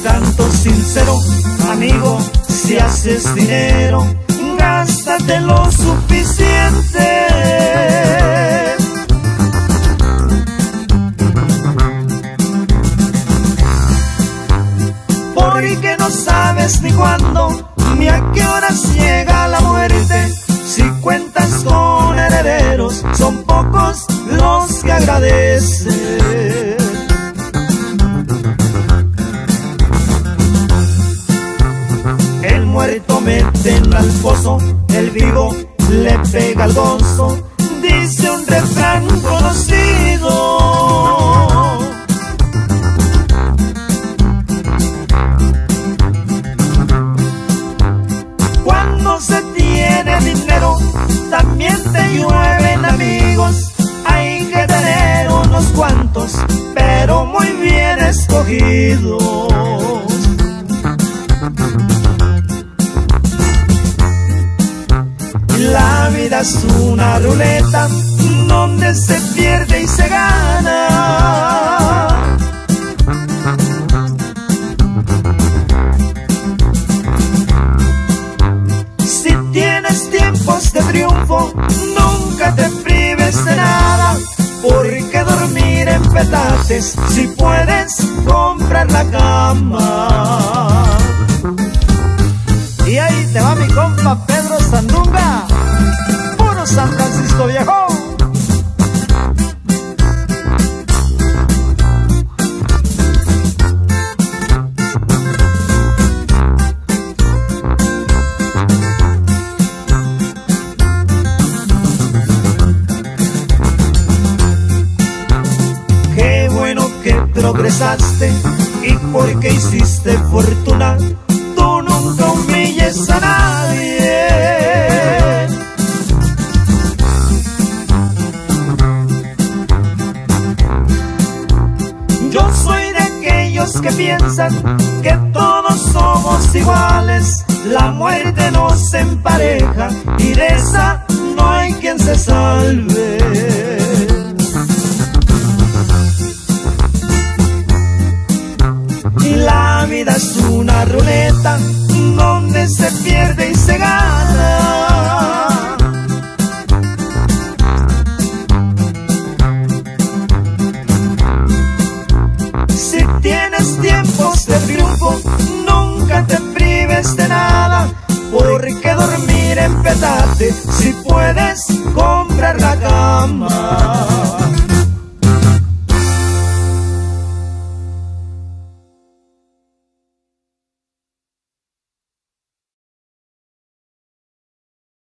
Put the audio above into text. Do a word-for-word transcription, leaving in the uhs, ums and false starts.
canto sincero, amigo, si haces dinero, gástate lo suficiente. Porque no sabes ni cuándo ni a qué horas llega la muerte. Si cuentas con herederos, son pocos los que agradecen. El muerto mete al pozo, el vivo le pega al gozo, dice un refrán conocido. Cuando se tiene dinero, también te llueven amigos. Hay que tener unos cuantos, pero muy bien escogidos. La vida es una ruleta donde se pierde y se gana. Si tienes tiempos de triunfo, nunca te prives de nada. Porque dormir en petates, si puedes comprar la cama. Y ahí te va mi compa Pedro Sandunga, puro San Francisco viejo. Qué bueno que progresaste y porque hiciste fortuna, tú nunca humilles a nadie. Yo soy de aquellos que piensan que todos somos iguales. La muerte nos empareja y de esa no hay quien se salve. Y la vida es una ruleta donde se pierde y se gana. Si tienes tiempos de triunfo, nunca te prives de nada. Porque dormir en petate, si puedes